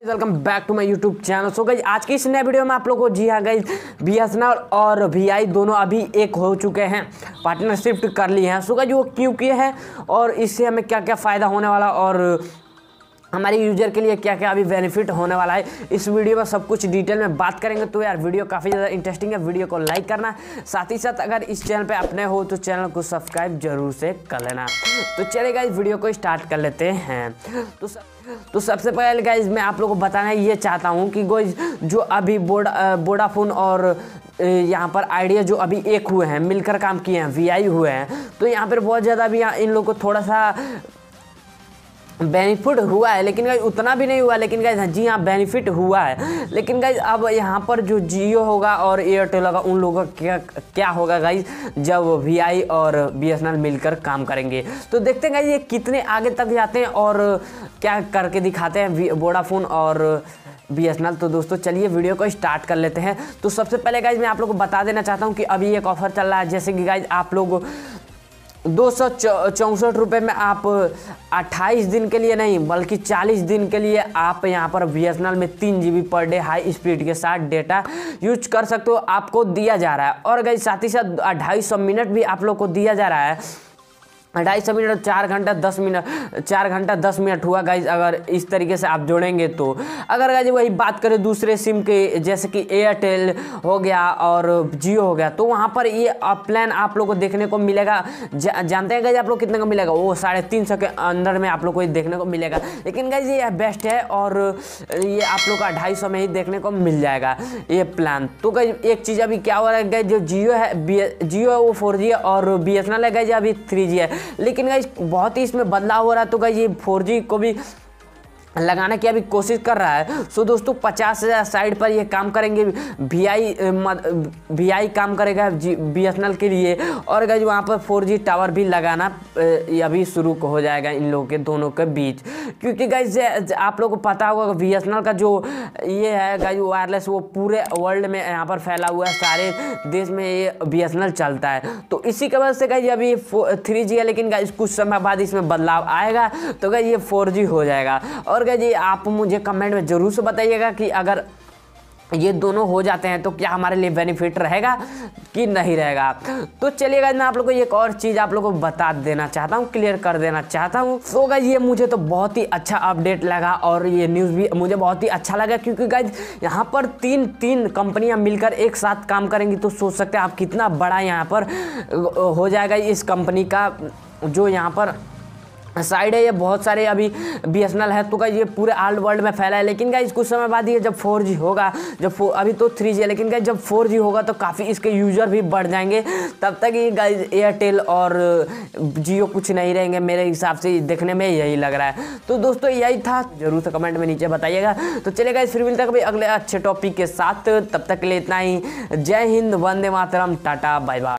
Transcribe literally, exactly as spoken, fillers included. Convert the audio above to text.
Welcome back to my YouTube channel. So guys आज की इस नए वीडियो में आप लोगों को जी हाँ गाइस बीएसएनएल और वीआई दोनों अभी एक हो चुके हैं, पार्टनरशिप कर ली हैं। सो गाइस वो क्यों किए हैं और इससे हमें क्या क्या फ़ायदा होने वाला और हमारे यूजर के लिए क्या क्या अभी बेनिफिट होने वाला है, इस वीडियो में सब कुछ डिटेल में बात करेंगे। तो यार वीडियो काफ़ी ज़्यादा इंटरेस्टिंग है, वीडियो को लाइक करना, साथ ही साथ अगर इस चैनल पे अपने हो तो चैनल को सब्सक्राइब जरूर से कर लेना। तो चलिए गाइस वीडियो को स्टार्ट कर लेते हैं। तो सब, तो सबसे पहले गाइस मैं आप लोगों को बताना ये चाहता हूँ कि गाइस जो अभी बोडा वोडाफोन और यहाँ पर आइडिया जो अभी एक हुए हैं, मिलकर काम किए हैं, वीआई हुए हैं, तो यहाँ पर बहुत ज़्यादा अभी इन लोगों को थोड़ा सा बेनिफिट हुआ है, लेकिन गाइस उतना भी नहीं हुआ। लेकिन गाइस जी हाँ बेनिफिट हुआ है। लेकिन गाइस अब यहाँ पर जो जियो होगा और एयरटेल होगा उन लोगों का क्या क्या होगा गाइस जब वीआई और बीएसएनएल मिलकर काम करेंगे। तो देखते हैं गाइस ये कितने आगे तक जाते हैं और क्या करके दिखाते हैं वोडाफोन और बीएसएनएल। तो दोस्तों चलिए वीडियो को स्टार्ट कर लेते हैं। तो सबसे पहले गाइस मैं आप लोगों को बता देना चाहता हूँ कि अभी एक ऑफर चल रहा है, जैसे कि गाइस आप लोग दो सौ चौंसठ रुपये में आप अट्ठाईस दिन के लिए नहीं बल्कि चालीस दिन के लिए आप यहाँ पर बीएसएनएल में तीन G B per day high speed के साथ डेटा यूज कर सकते हो, आपको दिया जा रहा है। और गाइस साथ ही साथ अढ़ाई सौ मिनट भी आप लोग को दिया जा रहा है। ढाई सौ मिनट चार घंटा दस मिनट चार घंटा दस मिनट हुआ गाइज अगर इस तरीके से आप जोड़ेंगे तो। अगर गाइज वही बात करें दूसरे सिम के, जैसे कि एयरटेल हो गया और जियो हो गया, तो वहाँ पर ये प्लान आप लोग को देखने को मिलेगा। जा, जानते हैं गाइज आप लोग कितने का मिलेगा? वो साढ़े तीन सौ के अंदर में आप लोग को देखने को मिलेगा। लेकिन गाइज ये बेस्ट है और ये आप लोग का ढाई सौ में ही देखने को मिल जाएगा ये प्लान। तो गाइज एक चीज़ अभी क्या हो रहा है गाइज, जो जियो है जियो है वो फोर जी है और बीएसएनएल है गाइज अभी थ्री जी है। लेकिन गाइस बहुत ही इसमें बदलाव हो रहा है। तो गाइस ये फोर जी को भी लगाने की अभी कोशिश कर रहा है। सो दोस्तों पचास हज़ार साइड पर ये काम करेंगे, वीआई वीआई काम करेगा बीएसएनएल के लिए। और गाइस वहाँ पर फोर जी टावर भी लगाना अभी शुरू हो जाएगा इन लोगों के दोनों के बीच, क्योंकि गाइस आप लोगों को पता होगा बीएसएनएल का जो ये है गाइस वायरलेस वो पूरे वर्ल्ड में यहाँ पर फैला हुआ है, सारे देश में ये बीएसएनएल चलता है। तो इसी की वजह से गाइस अभी थ्री जी है, लेकिन गाइस कुछ समय बाद इसमें बदलाव आएगा तो गाइस ये फोर जी हो जाएगा। और जी आप मुझे कमेंट में जरूर से बताइएगा कि अगर ये दोनों हो जाते हैं तो क्या हमारे लिए बेनिफिट रहेगा कि नहीं रहेगा। तो चलिए गाइस मैं आप लोगों को एक और चीज़ आप लोगों को बता देना चाहता हूँ, क्लियर कर देना चाहता हूँ। सो गाइस ये मुझे तो बहुत ही अच्छा अपडेट लगा और ये न्यूज़ भी मुझे बहुत ही अच्छा लगा, क्योंकि गाइस यहाँ पर तीन तीन कंपनियाँ मिलकर एक साथ काम करेंगी। तो सोच सकते हैं आप कितना बड़ा यहाँ पर हो जाएगा इस कंपनी का जो यहाँ पर साइड है। ये बहुत सारे अभी बीएसएनएल है तो गाइस ये पूरे ऑल वर्ल्ड में फैला है। लेकिन गाइस कुछ समय बाद ये जब फोर जी होगा, जब अभी तो थ्री जी है, लेकिन गाइस जब फोर जी होगा तो काफ़ी इसके यूज़र भी बढ़ जाएंगे। तब तक ये गाइस एयरटेल और जियो कुछ नहीं रहेंगे, मेरे हिसाब से देखने में यही लग रहा है। तो दोस्तों यही था, जरूर से कमेंट में नीचे बताइएगा। तो चलिए गाइस फिर मिलते हैं कभी अगले अच्छे टॉपिक के साथ, तब तक के लिए इतना ही। जय हिंद, वंदे मातरम, टाटा बाय बाय।